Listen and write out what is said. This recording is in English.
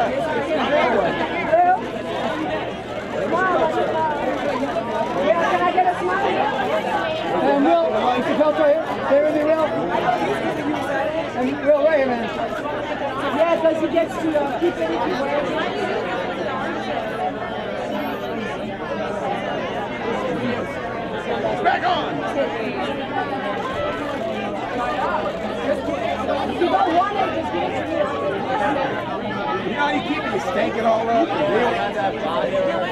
Yeah, can I get a smile? And Will, Mr. Peltz right here. Stay with me, Will. And Will, right here, man. Yeah, because he gets to keep it if he wears it. Back on! If you don't want it, just give it to me. You know how you keep it, you stank it all up, and you don't have that body.